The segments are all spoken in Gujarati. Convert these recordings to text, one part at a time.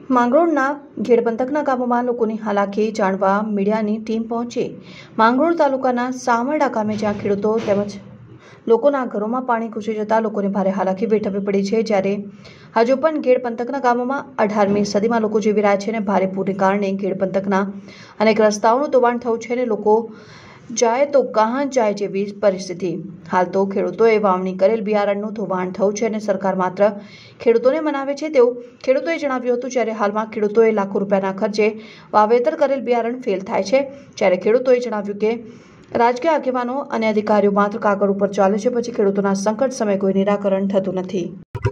માંગરોળના ઘેડ પંથકના ગામોમાં લોકોની હાલાકી જાણવા મીડિયાની ટીમ પહોંચી માંગરોળ તાલુકાના સામરડા ગામે જ્યાં ખેડૂતો તેમજ લોકોના ઘરોમાં પાણી ઘૂસી જતા લોકોને ભારે હાલાકી વેઠવી પડી છે। જ્યારે હજુ પણ ઘેડ પંથકના ગામોમાં 18મી સદીમાં લોકો જીવી રહ્યા છે અને ભારે પૂરને કારણે ઘેડ પંથકના અનેક રસ્તાઓનું ધોવાણ થયું છે અને લોકો જાય તો કહાં જાય જેવી પરિસ્થિતિ। હાલ તો ખેડૂતોએ વાવણી કરેલ બિયારણનું ધોવાણ થયું છે અને સરકાર માત્ર ખેડૂતોને મનાવે છે તેવું ખેડૂતોએ જણાવ્યું હતું। જ્યારે હાલમાં ખેડૂતોએ લાખો રૂપિયાના ખર્ચે વાવેતર કરેલ બિયારણ ફેલ થાય છે। જ્યારે ખેડૂતોએ જણાવ્યું કે રાજકીય આગેવાનો અને અધિકારીઓ માત્ર કાગળ ઉપર ચાલે છે, પછી ખેડૂતોના સંકટ સમયે કોઈ નિરાકરણ થતું નથી।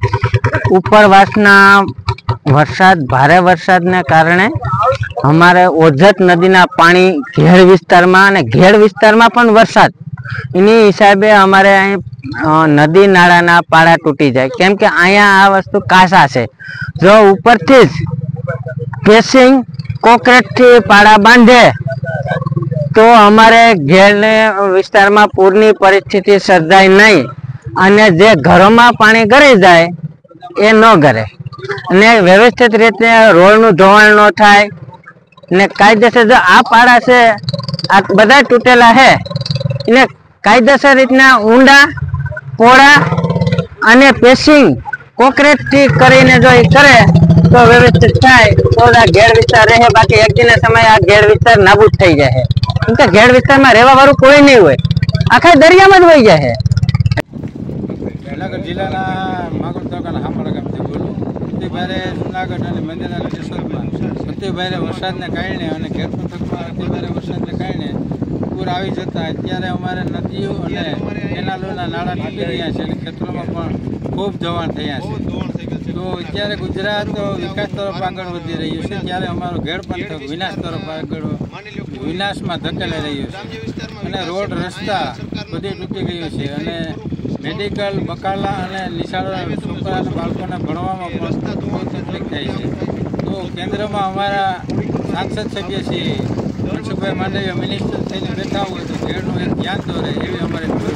ઉપરવાસના વરસાદ ભારે વરસાદને કારણે અમારે ઓજત નદીના પાણી ઘેડ વિસ્તારમાં અને ઘેડ વિસ્તારમાં પણ વરસાદ એની હિસાબે અમારે અહીં નદી નાળાના પાળા તૂટી જાય, કેમ કે અહીંયા આ વસ્તુ કાસા છે। જો ઉપરથી જ પેસિંગ કોન્ક્રીટથી પાળા બાંધે તો અમારે ઘેડ વિસ્તારમાં પૂરની પરિસ્થિતિ સર્જાય નહીં અને જે ઘરોમાં પાણી ગળી જાય એ ન ગળે અને વ્યવસ્થિત રીતે રોડનું ધોવાણ ન થાય ને કાયદેસર જો આ પાડા છે આ બધા તૂટેલા છે એને કાયદેસર રીતના ઊંડા પહોળા અને પેસિંગ કોન્ક્રીટથી કરીને જો એ કરે તો વ્યવસ્થિત થાય તો આ ઘેડ વિસ્તાર રહે। બાકી એક દિનના સમયે આ ઘેડ વિસ્તાર નાબૂદ થઈ જાય, કેમ કે ઘેડ વિસ્તારમાં રહેવા વાળું કોઈ નહીં હોય, આખા દરિયામાં જ વહી જાય। જુનાગઢ જિલ્લાના માંગરોળ તાલુકાના સામરડા ગામથી બોલું। અતિભારે જુનાગઢ અને મંદિરના કેશોદમાં અતિભારે વરસાદને કારણે અને ઘેડ પંથકમાં અતિભારે વરસાદને કારણે પૂર આવી જતા અત્યારે અમારે નદીઓ અને કેનાલોના નાળા તૂટી રહ્યા છે અને ખેતરોમાં પણ ખૂબ ધોવાણ થયા છે। તો અત્યારે ગુજરાત વિકાસ તરફ આગળ વધી રહ્યું છે, ત્યારે અમારો ઘેડ પંથક વિનાશ તરફ આગળ વિનાશમાં ધકેલાઈ રહ્યો છે અને રોડ રસ્તા બધી તૂટી ગયું છે અને મેડિકલ બકાલા અને નિશાળો છોકરા અને બાળકોને ભણવામાં પણ બહુ તકલીફ થાય છે। તો કેન્દ્રમાં અમારા સાંસદ સભ્ય શ્રી મનસુખભાઈ માંડવીયા મિનિસ્ટર થઈને બેઠા હોય તો ઘેરનું એક ધ્યાન દોરે એવી અમારી